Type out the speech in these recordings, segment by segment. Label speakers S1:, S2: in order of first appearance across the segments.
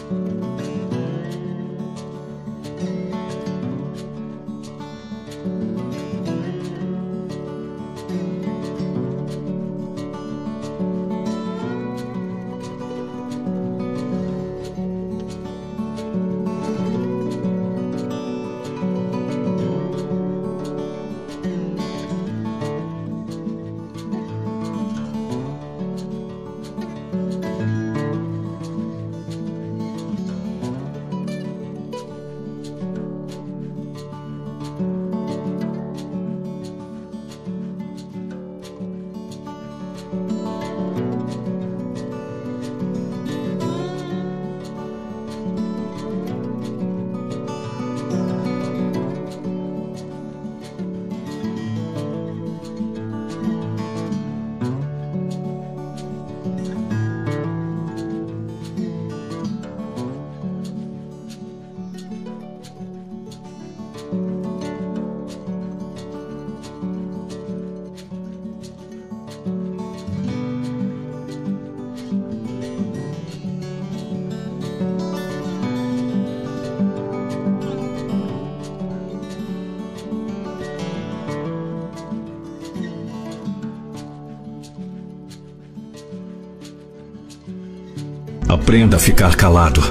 S1: Aprenda a ficar calado.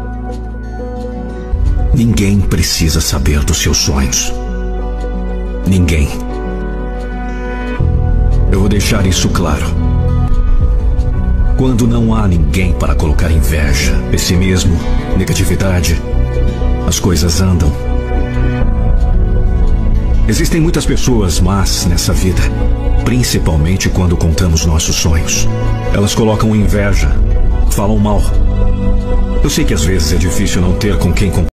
S1: Ninguém precisa saber dos seus sonhos. Ninguém. Eu vou deixar isso claro. Quando não há ninguém para colocar inveja, pessimismo, negatividade, as coisas andam. Existem muitas pessoas más nessa vida, principalmente quando contamos nossos sonhos. Elas colocam inveja, falam mal. Eu sei que às vezes é difícil não ter com quem compartilhar.